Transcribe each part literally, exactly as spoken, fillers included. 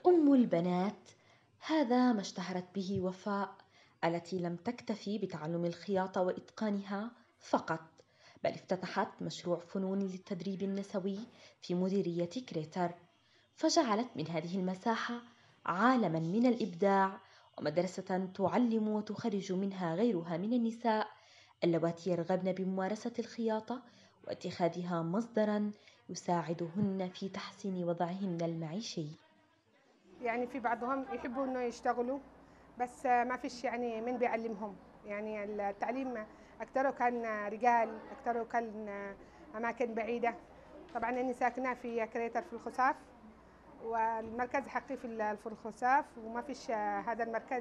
أم البنات، هذا ما اشتهرت به وفاء، التي لم تكتفي بتعلم الخياطة وإتقانها فقط، بل افتتحت مشروع فنون للتدريب النسوي في مديرية كريتر، فجعلت من هذه المساحة عالما من الإبداع ومدرسة تعلم وتخرج منها غيرها من النساء اللواتي يرغبن بممارسة الخياطة واتخاذها مصدرا يساعدهن في تحسين وضعهن المعيشي. يعني في بعضهم يحبوا انه يشتغلوا، بس ما فيش يعني من بيعلمهم. يعني التعليم اكثره كان رجال، اكثره كان اماكن بعيده. طبعا اني ساكنه في كريتر في الخساف، والمركز حقي في في الخساف، وما فيش هذا المركز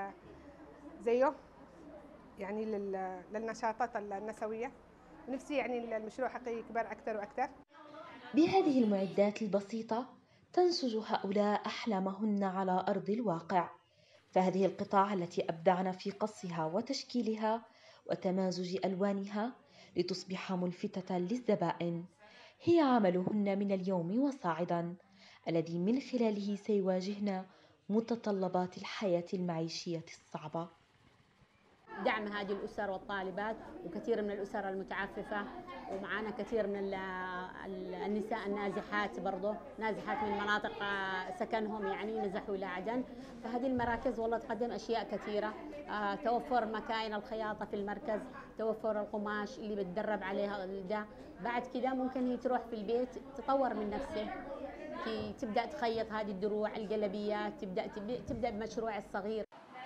زيه يعني للنشاطات النسويه. نفسي يعني المشروع حقي يكبر اكثر واكثر. بهذه المعدات البسيطة تنسج هؤلاء أحلامهن على أرض الواقع، فهذه القطع التي أبدعن في قصها وتشكيلها وتمازج ألوانها لتصبح ملفتة للزبائن هي عملهن من اليوم وصاعدا، الذي من خلاله سيواجهن متطلبات الحياة المعيشية الصعبة. دعم هذه الأسر والطالبات وكثير من الأسر المتعففة، ومعنا كثير من النساء النازحات، برضه نازحات من مناطق سكنهم، يعني نزحوا إلى عدن. فهذه المراكز والله تقدم أشياء كثيرة، توفر مكاين الخياطة في المركز، توفر القماش اللي بتدرب عليها ده. بعد كده ممكن هي تروح في البيت تطور من نفسها، تبدأ تخيط هذه الدروع الجلبيات، تبدأ تبدأ بمشروع الصغير.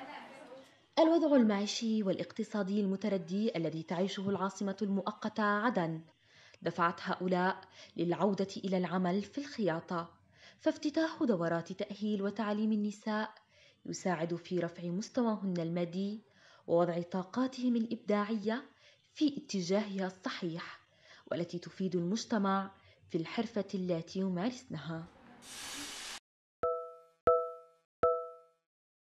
الوضع المعيشي والاقتصادي المتردي الذي تعيشه العاصمة المؤقتة عدن دفعت هؤلاء للعودة إلى العمل في الخياطة، فافتتاح دورات تأهيل وتعليم النساء يساعد في رفع مستواهن المادي ووضع طاقاتهم الإبداعية في اتجاهها الصحيح، والتي تفيد المجتمع في الحرفة التي يمارسنها.